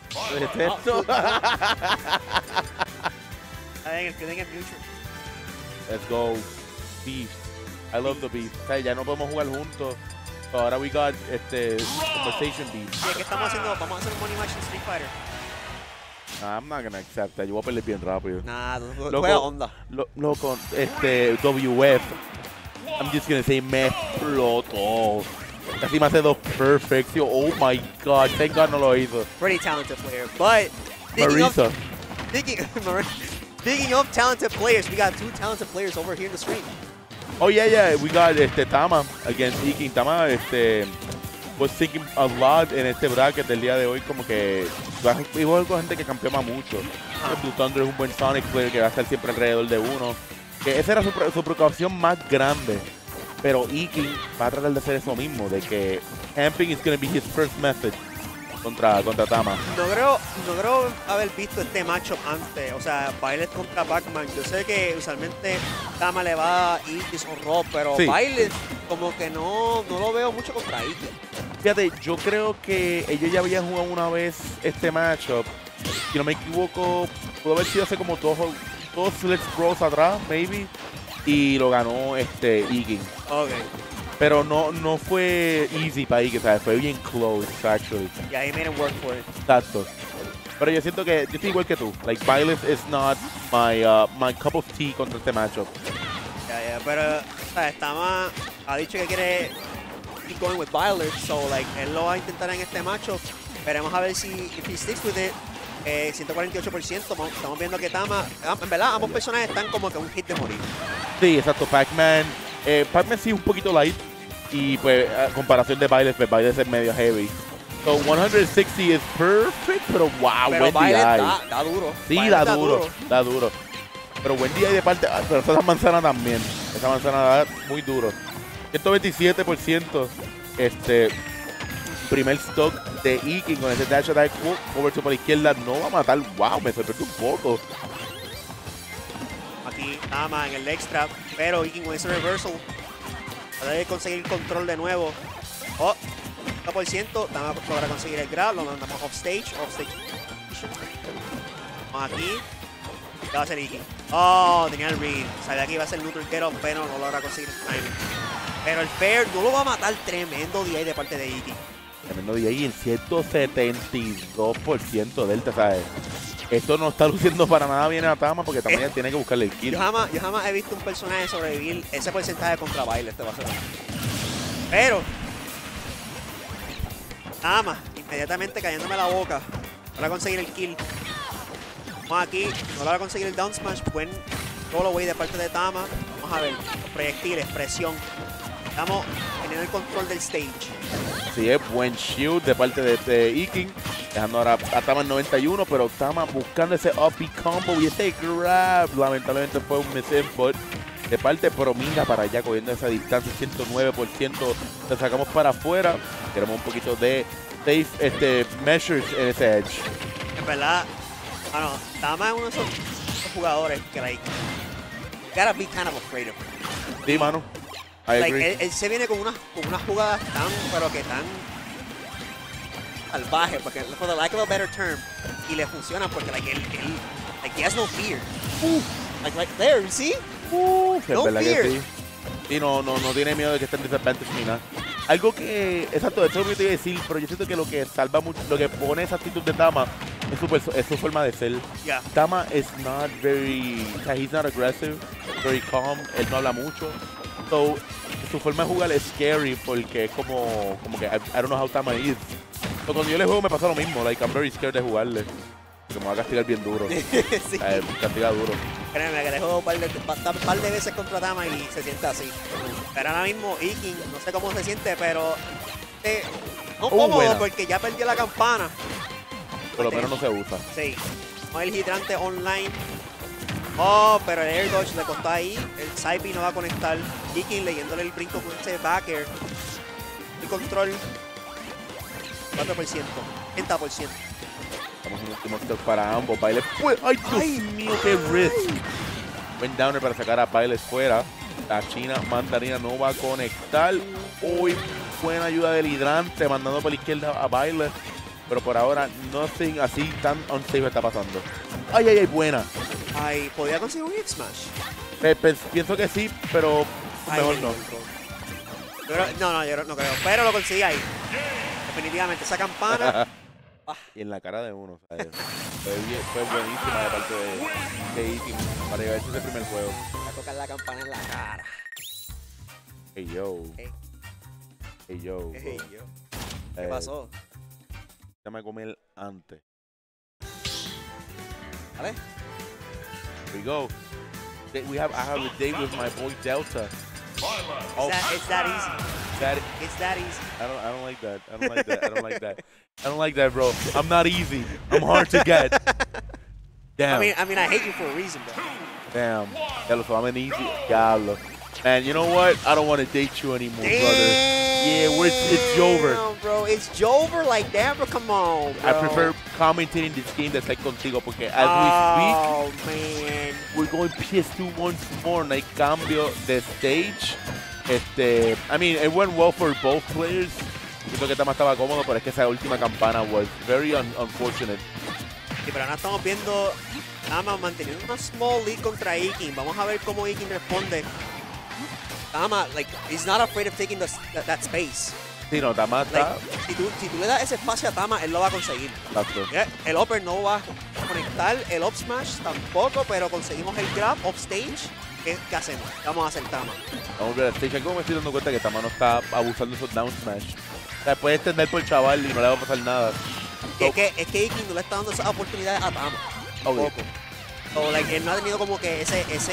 ¿Qué es esto? El feeling es mutual. Let's go. Beef. I love the beef. O sea, ya no podemos jugar juntos. So ahora we got conversation beef. Sí, ¿qué estamos haciendo? Vamos a hacer un money match en Street Fighter. Nah, I'm not gonna accept that. Yo voy a pelear bien rápido. Nah, Loco, juega onda. Loco, WF. I'm just gonna say me explotó. Casi me hace dos perfects. Yo, oh my god. Thank God no lo hizo. Pretty talented player. But Marisa. Speaking of talented players, we got two talented players over here in the stream. Oh yeah. We got Tama against Iking. Tama was thinking a lot en este bracket del día de hoy, como que igual con gente que campeona mucho. Blue Thunder es un buen Sonic player que va a estar siempre alrededor de uno. Que esa era su preocupación más grande. Pero Iking va a tratar de hacer eso mismo, de que camping is going to be his first method contra Tama. No creo haber visto este matchup antes. O sea, Violet contra Pac-Man. Yo sé que usualmente Tama le va a Igis o Rob, pero Sí. Violet como que no lo veo mucho contra Igis. Fíjate, yo creo que ellos ya habían jugado una vez este matchup. Si no me equivoco, pudo haber sido hace como dos Let's Bros atrás, maybe. Y lo ganó Iking. Ok. Pero no fue easy para Iking, ¿sabes? Fue bien close, actually. Yeah, he made him work for it. Exacto. Pero yo siento que yo estoy igual que tú. Like, Violet is not my cup of tea contra este matchup. Yeah, pero o sea, Tama ha dicho que quiere keep going with Violet, so like él lo va a intentar en este matchup. Veremos a ver si if he sticks with it. 148%, estamos viendo que Tama, en verdad ambos personajes están como que un hit de morir. Sí, exacto. Pac-Man sí es un poquito light. Y pues, a comparación de Violet, pues Violet es medio heavy. So 160 es perfect, pero wow, Pero Wendy Violet Eye. da duro. Sí, Violet da duro. Pero Wendy Eye de parte, pero esa manzana también. Esa manzana da muy duro. 127%. Primer stock de Iking con ese dash attack over to por la izquierda no va a matar. Wow, me sorprendió un poco. Aquí Tama en el leg strap, pero Iking con ese reversal va a conseguir control de nuevo. Oh, 100%, Tama logra conseguir el grab, lo mandamos off stage. Vamos aquí. ¿Qué va a hacer Iking? Oh, tenía el read. Sabía que iba a ser neutral get off, pero no logra conseguir el timing. Pero el fair no lo va a matar. Tremendo DI de parte de Iking. Tremendo de ahí, el 172% delta, ¿sabes? Esto no está luciendo para nada bien a Tama porque también tiene que buscarle el kill. Yo jamás he visto un personaje sobrevivir ese porcentaje contra Violet. Este va a ser. Pero Tama, inmediatamente cayéndome la boca. Para conseguir el kill. Vamos aquí, no logra conseguir el down smash. Buen rollaway de parte de Tama. Vamos a ver, los proyectiles, presión. Estamos teniendo el control del stage. Sí, es buen shield de parte de Iking. Dejando ahora a Tama en 91, pero Tama buscando ese up combo y ese grab. Lamentablemente fue un miss input de parte, pero mira para allá cogiendo esa distancia, 109%. Lo sacamos para afuera. Queremos un poquito de safe measures en ese edge. En verdad, bueno, Tama es uno de esos jugadores que, like, you gotta be kind of afraid of him. Sí, mano. I Like, agree. él se viene con unas jugadas pero que tan salvajes, porque for the lack of a better term, y le funcionan porque like he has no fear. Like right there, you see? Es No verdad fear. que sí. Sí, no tiene miedo de que esté en disadvantage ni nada. Algo que, exacto, eso es lo que te iba a decir, pero yo siento que lo que salva mucho, lo que pone esa actitud de Tama es su forma de ser. Yeah. Tama is not very, o sea, he's not aggressive, very calm, él no habla mucho. So, su forma de jugar es scary porque es como que I don't know how Tama is. So, cuando yo le juego me pasa lo mismo, like I'm very scared de jugarle. Porque me va a castigar bien duro. Sí. Castiga duro. Créeme que le juego un par de veces contra Tama y se siente así. Pero ahora mismo Iking, no sé cómo se siente, pero no cómodo buena. porque ya perdió la campana. Por lo menos no se usa. Sí. Con el hidrante online. Oh, pero el air dodge le costó ahí. El side B no va a conectar. Iking leyéndole el brinco con ese back air. El control. 4%. 30%. Estamos en un último stop para ambos. Baile fuera. ¡Ay, Dios mío, qué risk! Buen downer para sacar a Baile fuera. La China Mandarina no va a conectar. Uy, buena ayuda del hidrante. Mandando por la izquierda a Baile. pero por ahora nothing así tan unsafe está pasando. Ay, ay, ay, buena. Ay, ¿podría conseguir un X-Smash? Pienso que sí, pero mejor no. Yo no creo. Pero lo conseguí ahí. Definitivamente, esa campana. Y en la cara de uno, ¿sabes? Fue buenísima de parte de Iking para llevarse ese primer juego. A tocar la campana en la cara. Hey, yo. Hey. Hey, yo. Hey, yo. ¿Qué pasó? Déjame comer antes. ¿Vale? Here we go. I have a date with my boy Delta. It's that easy. It's that easy. I don't like that. I don't like that. I don't like that. I don't like that, bro. I'm not easy. I'm hard to get. Damn. I mean, I hate you for a reason, bro. Damn. Diablo, so I'm an easy. Diablo. Man, you know what? I don't want to date you anymore, brother. Yeah, it's Jover. Bro, it's Jover. Like, damn, bro, come on, bro. I prefer commentating this game that's like contigo, porque as we speak, man, we're going PS2 once more. Like, cambio the stage. I mean, it went well for both players. Siento que Tama estaba cómodo, pero es que esa última campana was very unfortunate. Sí, pero ahora estamos viendo Tama manteniendo una small lead contra Iking. Vamos a ver cómo Iking responde. Tama, like, he's not afraid of taking that space. Sí, no, Tama está... Like, si tú le das ese espacio a Tama, él lo va a conseguir. Exacto. El upper no va a conectar, el up smash tampoco, pero conseguimos el grab off stage. ¿Qué hacemos? Vamos a hacer Tama. Vamos a ver el stage. Como me estoy dando cuenta que Tama no está abusando de esos down smash. O sea, puede extender por el chaval y no le va a pasar nada. Es que Iking no le está dando esas oportunidades a Tama. Tampoco. So, like, él no ha tenido como que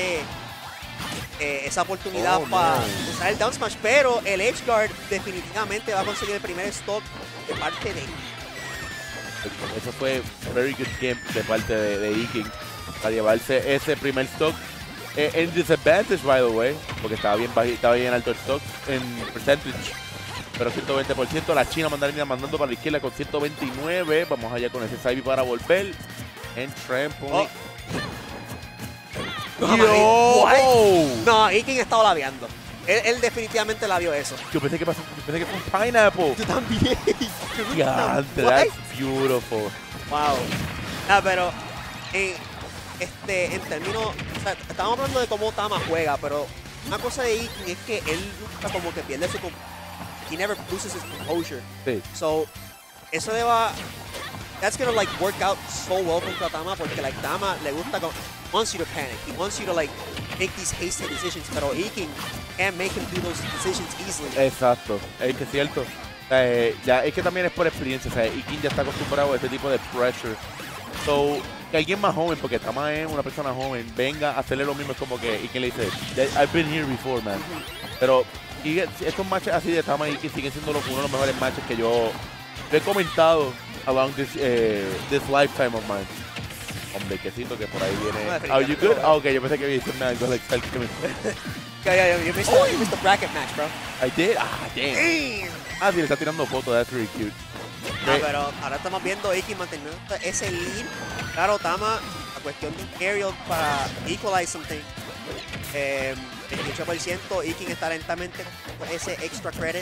esa oportunidad para usar el down smash, pero el edge guard definitivamente va a conseguir el primer stock de parte de él. Eso fue very good game de parte de Iking para llevarse ese primer stock en disadvantage, by the way, porque estaba bien alto el stock en percentage, pero 120%. La China mandando para la izquierda con 129. Vamos allá con ese Saibi para volver en trampoline. No, Iking estaba labiando. Él definitivamente la vio eso. Yo pensé que fue un pineapple. Yo también. Yeah, that's beautiful. Wow. Pero en términos, o sea, estamos hablando de cómo Tama juega, pero una cosa de Iking es que él nunca como que pierde su, he never loses his composure. Sí. So, eso that's gonna like work out so well contra Tama, porque like Tama le gusta, wants you to panic, he wants you to like make these hasty decisions, pero Iking can't make him do those decisions easily. Exacto, es que es cierto. Ya, es que también es por experiencia, o sea, Iking ya está acostumbrado a este tipo de pressure. So, que alguien más joven, porque Tama es una persona joven, venga a hacerle lo mismo, es como que Iking le dice, I've been here before, man. Pero estos matches así de Tama y Iking siguen siendo uno de los mejores matches que yo he comentado along this lifetime of mine. Hombre, quesito que por ahí viene. Are you good? Ah, ok, yo pensé que había dicho nada. Go like you missed the bracket match, bro. I did? Ah, damn. Ah, sí, le está tirando fotos. That's really cute. Pero ahora estamos viendo a Iking manteniendo ese lead. Claro, Tama, la cuestión de un aerial para equalize something. 28%, Iking está lentamente con ese extra credit.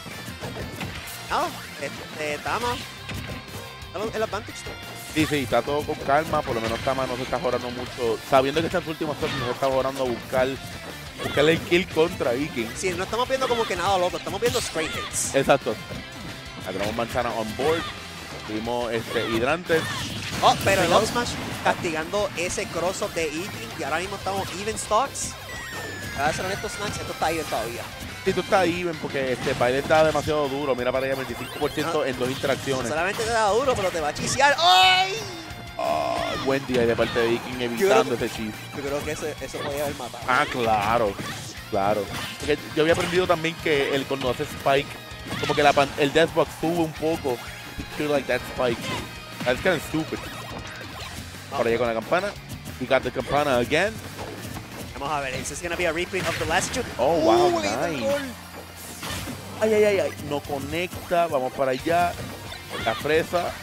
Tama, el advantage. Sí, está todo con calma. Por lo menos Tama no se está jugando mucho. Sabiendo que está en su último stop, no se está jugando a buscarle el kill contra Iking. Sí, no estamos viendo como que nada loco, estamos viendo straight hits. Exacto. Ahí tenemos Manzana on board. Tuvimos hidrantes. Pero el up smash castigando ese cross-up de Iking. Y ahora mismo estamos even stocks. Para ser honestos, Snacks, esto está even todavía. Sí, tú estás even porque baile está demasiado duro. Mira para allá, 25% en 2 interacciones. Solamente te da duro, pero te va a chisear. ¡Ay! Buen día de parte de Iking evitando ese chip. Yo creo que eso podía haber matado. Ah, claro. Porque yo había aprendido también que cuando hace Spike, como que el Deathbox sube un poco. Feel like that Spike. That's kind of stupid. Por allá con la campana. We got the campana again. Vamos a ver, this is gonna be a repeat of the last two. Oh, wow, nice. Ay. No conecta. Vamos para allá. La fresa.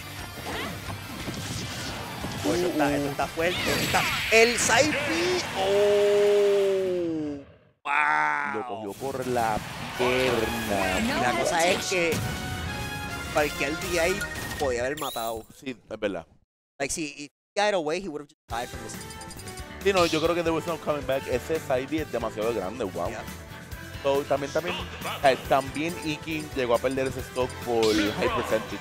Esto está fuerte. El Saipi. Oh. Wow. Lo cogió por la pierna. Y la cosa es que cualquier DI podía haber matado. Sí, es verdad. Like, si he got away, he would have just died from this. Sí, no, yo creo que There Was No Coming Back, ese side B es demasiado grande, wow. Yeah. So, también Iking llegó a perder ese stock por high percentage.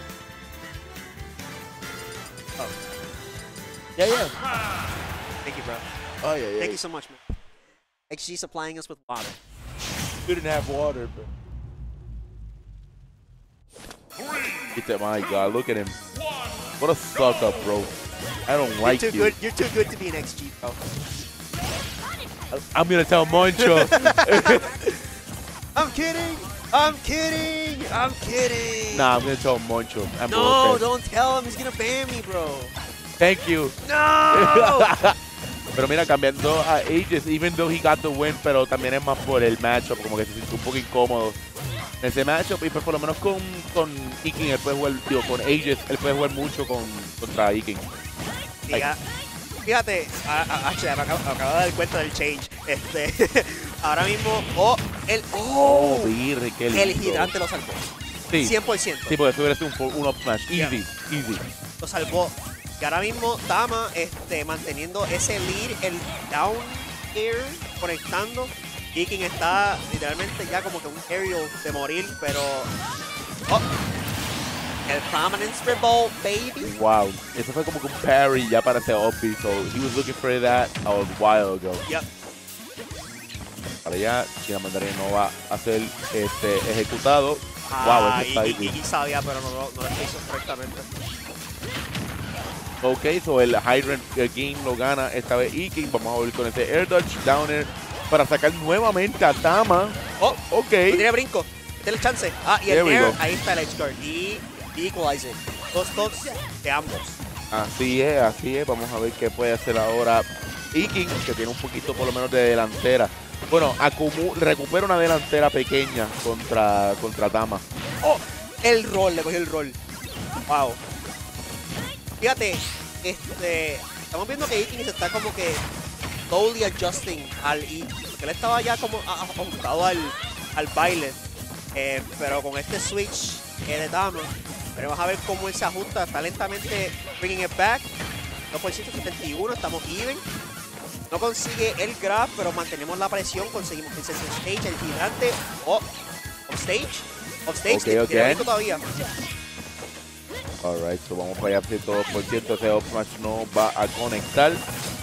Oh. Yeah, yeah. Thank you, bro. Oh, yeah, yeah. Thank you so much, man. XG supplying us with water. You didn't have water, but... My God, look at him. What a suck up, bro. I don't like you. You're too good to be an XG, bro. I'm gonna tell Moncho. I'm kidding. I'm kidding. I'm kidding. Nah, I'm gonna tell Moncho. No, don't tell him. He's gonna ban me, bro. Thank you. No. Pero mira, cambiando a Aegis, even though he got the win, pero también es más por el matchup, como que se sintió un poco incómodo en ese matchup. Y pues por lo menos con Iking, él puede jugar, digo, con Aegis, él puede jugar mucho contra Iking. Fíjate, actually, me acabo de dar cuenta del change. Ahora mismo, Virre, qué el lindo. gigante lo salvó. Sí. 100%. Sí, porque tú eres un up smash. Easy, easy. Lo salvó. Y ahora mismo Tama manteniendo ese lead, el down air, conectando. Iking está literalmente ya como que un aerial de morir, pero... el Prominence Revolt, baby. Wow, eso fue como que un parry ya para ese up B, so he was looking for that a while ago. Yep. Para allá, China Mandarín no va a ser ejecutado. Wow, ese está ahí. Iking sabía, pero no lo hizo correctamente. Ok, so el Hydrant game lo gana esta vez Iking. Vamos a volver con ese Air Dodge Downer para sacar nuevamente a Tama. Ok. Tiene brinco. Tiene el chance. Y el There we Air, go. ahí está el Edge Guard. Y Equalizer. Dos de ambos. Así es. Vamos a ver qué puede hacer ahora Iking, que tiene un poquito por lo menos de delantera. Bueno, recupera una delantera pequeña contra Tama. El rol, le cogió el rol. Wow. Fíjate, estamos viendo que Iking se está como que slowly adjusting al E. Porque él estaba ya como ajustado al baile. Pero con este switch de Tama, vamos a ver cómo él se ajusta. Está lentamente bringing it back. 2%71, estamos even. No consigue el grab, pero mantenemos la presión. Conseguimos el stage, el gigante. Offstage. Ok. Tiene brinco todavía. Alright, so vamos para allá, 102%. Ese up smash no va a conectar.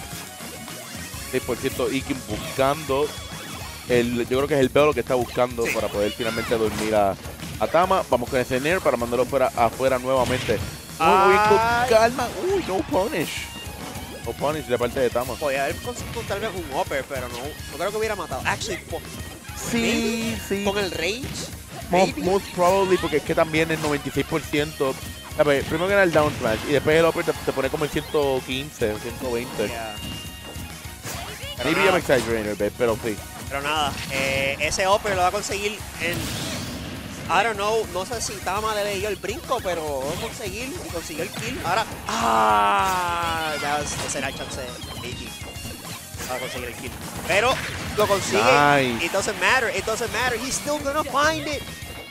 6% Iking buscando. Yo creo que es el peo lo que está buscando para poder finalmente dormir a Tama. Vamos con ese Nair para mandarlo afuera nuevamente. Muy bien, con calma. Uy, no punish. No punish de parte de Tama. Podría haber conseguido tal vez un upper, pero no creo que hubiera matado. Actually, Sí. con el rage. Most probably, porque es que también el 96%. A ver, primero que era el down smash y después el upper te pone como el 115, 120. Yeah. Maybe I'm exaggerating, pero sí. Pero nada, ese upper lo va a conseguir en... I don't know, no sé si Tama le dio el brinco, pero lo va a conseguir y consiguió el kill. Ahora... ese era el chance de Iking. Va a conseguir el kill. Pero lo consigue. Nice. It doesn't matter. He's still gonna find it.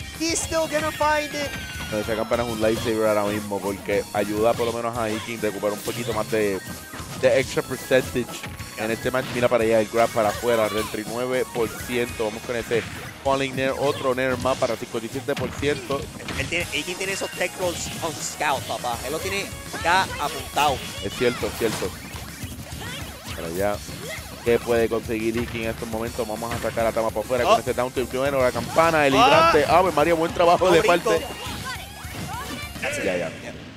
Esa campana es un lifesaver ahora mismo porque ayuda por lo menos a Iking a recuperar un poquito más de extra percentage en este match. Mira para allá el grab para afuera, 39%. Vamos con ese falling nair, otro nair más para 57%. Iking tiene esos tech rolls on scout, papá. Él lo tiene ya apuntado. Es cierto. Para allá, ¿qué puede conseguir Iking en estos momentos? Vamos a sacar a Tama para afuera con ese down tilt primero, la campana, el hidrante. Ave María, buen trabajo de brinco. parte. Ya.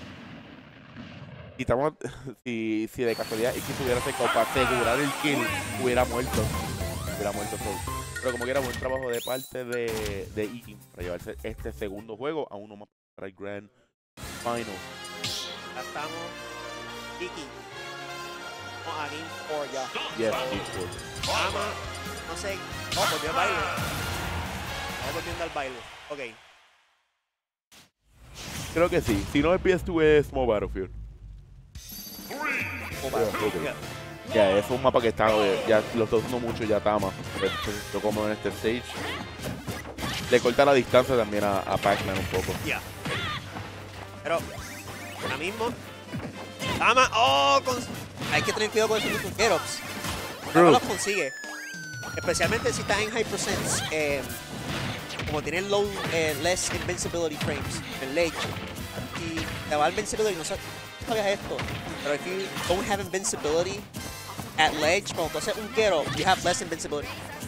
Si de casualidad Iking se hubiera acercado para asegurar el kill, hubiera muerto. Pero como que era buen trabajo de parte de Iking para llevarse este segundo juego a uno más para el Grand Final. Ya estamos. Iking. A Game 4 ya. Yes, Tama, no sé. Volvió al baile. Vamos volviendo al baile. Ok. Creo que sí. Si no, el PS2 es Small Battlefield. Ya, es un mapa que está, ya lo está usando mucho ya Tama. Yo como en este stage. Le corta la distancia también a Pac-Man un poco. Ya. Pero ahora mismo, Tama, hay que tener cuidado con esos mismos get-ups. No los consigue. Especialmente si estás en high percents. Como tienen low, less invincibility frames en ledge. Y te va invincibility, no sabías esto. Pero if you don't have invincibility at ledge, cuando tú haces un get-up, you have less invincibility.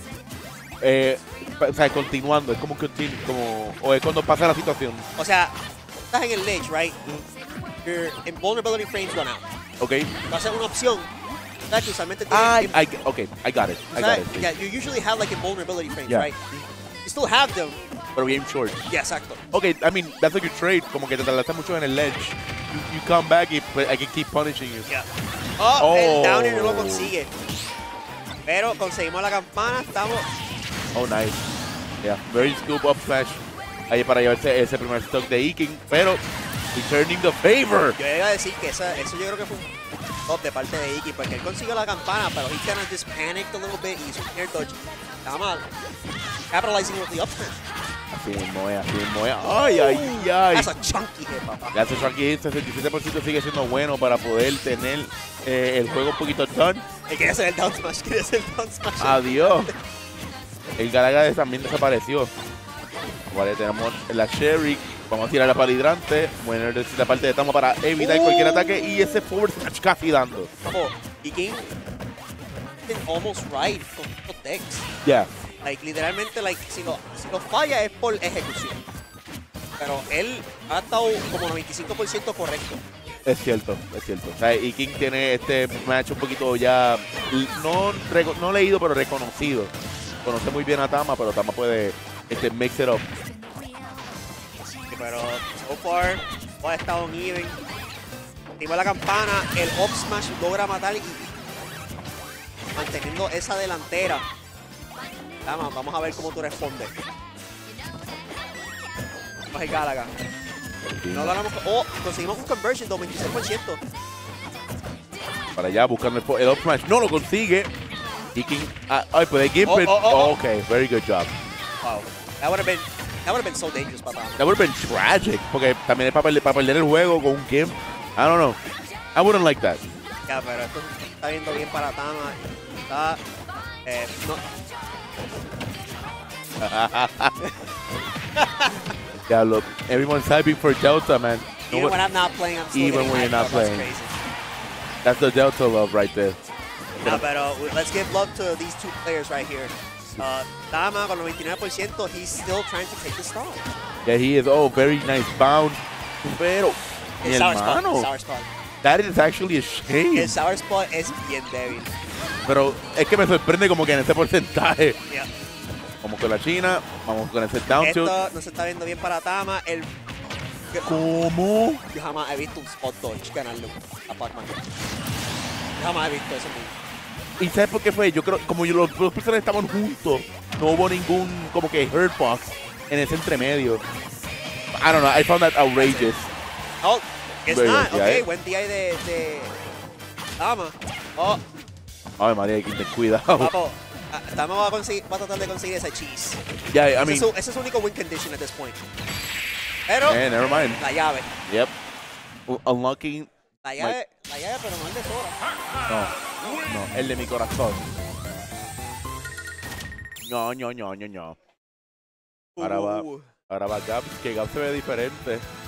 O sea, continuando, es como o es cuando pasa la situación. O sea, estás en el ledge, right? Your invulnerability frames run out. Ok. Tú haces una opción. ¿Sabes que usualmente Okay, I got it. Sí. Yeah, you usually have like invulnerability frames, Yeah. right? You still have them. Pero game short. Yeah, exacto. Okay, I mean, that's a good trade. Como que te tardaste mucho en el ledge. You come back y pues, I can keep punishing you. Yeah. El downer no lo consigue. Pero conseguimos la campana, estamos... Oh, nice. Yeah, very scoop up smash. Ahí para llevarse ese primer stock de Iking, pero returning the favor. Yo iba a decir que eso yo creo que fue un top de parte de Iki, porque él consiguió la campana, pero he kind of just panicked a little bit y hizo un air dodge. Estaba mal. Capitalizing with the up smash. Así mismo es. Ay. That's a chunky hit, papá. That's a chunky hit. 67% sigue siendo bueno para poder tener el juego un poquito done. Quería hacer el down smash, Adiós. El Galaga también desapareció. Vale, tenemos la Sherry. Vamos a tirar la palidrante. Bueno, la parte de Tama para evitar cualquier ataque. Y ese forward smash casi dando. Y King almost right con estos decks. Yeah. Like, literalmente, like, si lo falla es por ejecución. Pero él ha estado como 95% correcto. Es cierto. O sea, y King tiene este match un poquito ya, no leído, pero reconocido. Conoce muy bien a Tama, pero Tama puede mix it up. Sí, pero so far, ha estado en even. Activa la campana, el up smash logra matar y manteniendo esa delantera. Vamos a ver cómo tú respondes. Vamos a Galaga. No ganamos. Conseguimos un conversion de 26%. Para allá buscando el up smash. No lo consigue. Y King. Pues el Gimp. Ok, very good job. Wow. That would have been so dangerous, papá. That would have been tragic. Porque también es para perder el juego con un Gimp. I don't know. I wouldn't like that. Ya, pero esto está viendo bien para Tama. Está. Yeah, look, everyone's hyping for Delta, man. Even when I'm not playing, I'm still even when you're not playing. That's the Delta love right there. No, pero let's give love to these two players right here. Tama con 99%, he's still trying to take the star. Yeah, he is. Oh, very nice bound. Pero, el sour spot. That is actually a shame. El sour spot es bien débil. Pero es que me sorprende como que en este porcentaje. Yeah. Como con la China, vamos con ese down tilt. Esto no se está viendo bien para Tama. ¿Cómo? Yo jamás he visto un spot dodge ganarle a Pac-Man. Jamás he visto eso. ¿Y sabes por qué fue? Yo creo, como los dos personas estaban juntos, no hubo ningún como que hurt box en ese entremedio. I don't know, I found that outrageous. Oh, it's Very not. good, Okay, yeah. buen DI de Tama. Ay, María, hay que tener cuidado. Papo, Tama va a tratar de conseguir esa cheese. Yeah, I mean, ese es su único win condition at this point. Pero, never mind. la llave. Yep. Unlocking. La llave, pero no el de Sora. No, el de mi corazón. No. Ahora va Gab, que Gab se ve diferente.